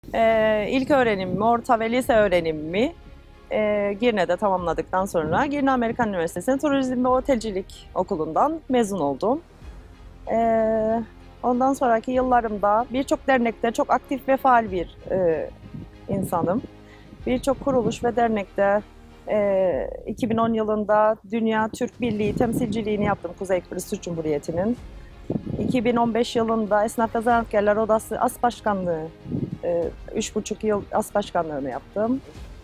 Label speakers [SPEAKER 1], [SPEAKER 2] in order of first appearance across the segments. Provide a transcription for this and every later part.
[SPEAKER 1] İlk öğrenimimi, orta ve lise öğrenimimi Girne'de tamamladıktan sonra Girne Amerikan Üniversitesi'nin Turizm ve Otelcilik Okulu'ndan mezun oldum. Ondan sonraki yıllarımda birçok dernekte çok aktif ve faal bir insanım. Birçok kuruluş ve dernekte 2010 yılında Dünya Türk Birliği temsilciliğini yaptım Kuzey Kıbrıs Türk Cumhuriyeti'nin. 2015 yılında Esnaf ve Zanaatkarlar Odası As Başkanlığı, 3,5 yıl As Başkanlığını yaptım.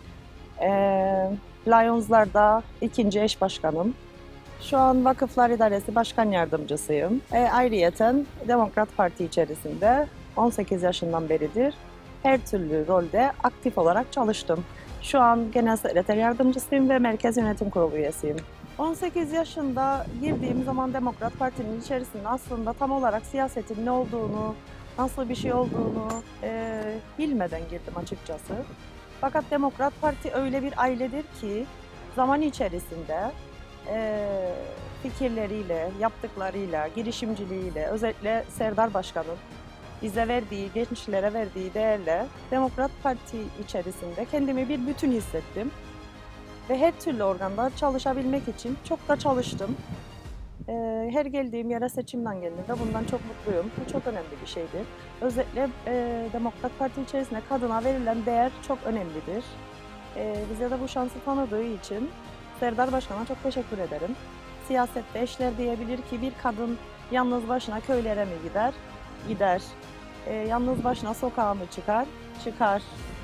[SPEAKER 1] Lions'larda ikinci eş başkanım. Şu an Vakıflar İdaresi Başkan Yardımcısıyım. Ayrıyeten Demokrat Parti içerisinde 18 yaşından beridir her türlü rolde aktif olarak çalıştım. Şu an Genel Sekreter Yardımcısıyım ve Merkez Yönetim Kurulu üyesiyim. 18 yaşında girdiğim zaman Demokrat Parti'nin içerisinde aslında tam olarak siyasetin ne olduğunu, nasıl bir şey olduğunu bilmeden girdim açıkçası. Fakat Demokrat Parti öyle bir ailedir ki zaman içerisinde fikirleriyle, yaptıklarıyla, girişimciliğiyle, özellikle Serdar Başkan'ın bize verdiği, gençlere verdiği değerle Demokrat Parti içerisinde kendimi bir bütün hissettim. Ve her türlü organda çalışabilmek için çok da çalıştım. Her geldiğim yere seçimden geldiğimde bundan çok mutluyum. Bu çok önemli bir şeydir. Özellikle Demokrat Parti içerisinde kadına verilen değer çok önemlidir. Bize de bu şansı tanıdığı için Serdar Başkan'a çok teşekkür ederim. Siyasette eşler diyebilir ki bir kadın yalnız başına köylere mi gider? Gider. Yalnız başına sokağa mı çıkar? Çıkar.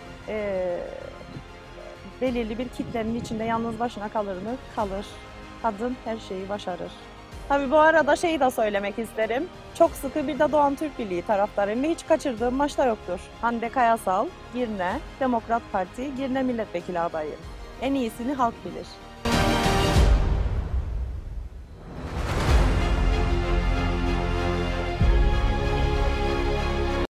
[SPEAKER 1] Belirli bir kitlenin içinde yalnız başına kalır mı? Kalır. Kadın her şeyi başarır. Tabii bu arada şeyi de söylemek isterim. Çok sıkı bir de Doğan Türk Birliği taraftarıyım ve hiç kaçırdığım maçta yoktur. Hande Kayasal, Girne, Demokrat Parti, Girne Milletvekili adayı. En iyisini halk bilir.